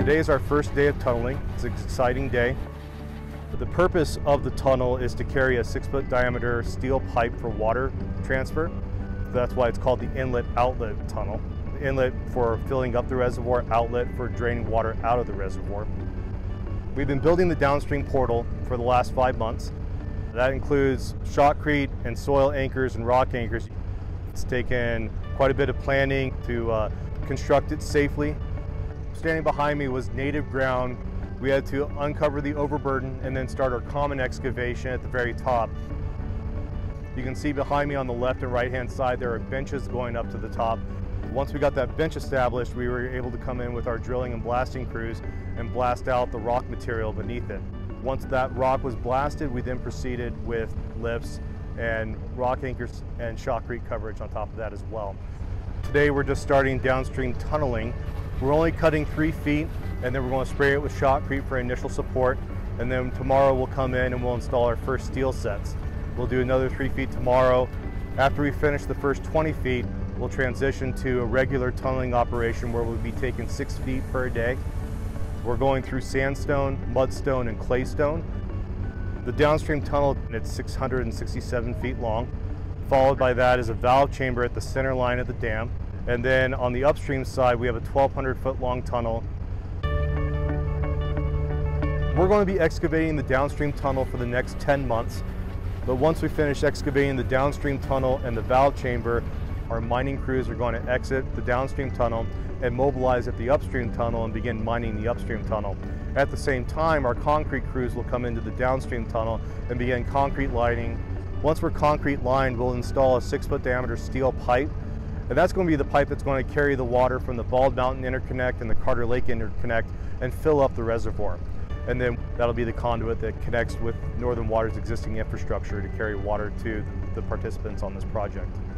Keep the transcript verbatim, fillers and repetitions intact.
Today is our first day of tunneling. It's an exciting day. The purpose of the tunnel is to carry a six foot diameter steel pipe for water transfer. That's why it's called the inlet outlet tunnel. The inlet for filling up the reservoir, outlet for draining water out of the reservoir. We've been building the downstream portal for the last five months. That includes shotcrete and soil anchors and rock anchors. It's taken quite a bit of planning to uh, construct it safely. Standing behind me was native ground. We had to uncover the overburden and then start our common excavation at the very top. You can see behind me on the left and right hand side there are benches going up to the top. Once we got that bench established, we were able to come in with our drilling and blasting crews and blast out the rock material beneath it. Once that rock was blasted, we then proceeded with lifts and rock anchors and shotcrete coverage on top of that as well. Today we're just starting downstream tunneling. We're only cutting three feet and then we're going to spray it with shotcrete for initial support, and then tomorrow we'll come in and we'll install our first steel sets. We'll do another three feet tomorrow. After we finish the first twenty feet, we'll transition to a regular tunneling operation where we'll be taking six feet per day. We're going through sandstone, mudstone, and claystone. The downstream tunnel, it's six hundred sixty-seven feet long. Followed by that is a valve chamber at the center line of the dam. And then on the upstream side, we have a twelve hundred foot long tunnel. We're going to be excavating the downstream tunnel for the next ten months. But once we finish excavating the downstream tunnel and the valve chamber, our mining crews are going to exit the downstream tunnel and mobilize at the upstream tunnel and begin mining the upstream tunnel. At the same time, our concrete crews will come into the downstream tunnel and begin concrete lining. Once we're concrete lined, we'll install a six foot diameter steel pipe, and that's going to be the pipe that's going to carry the water from the Bald Mountain Interconnect and the Carter Lake Interconnect and fill up the reservoir. And then that'll be the conduit that connects with Northern Water's existing infrastructure to carry water to the participants on this project.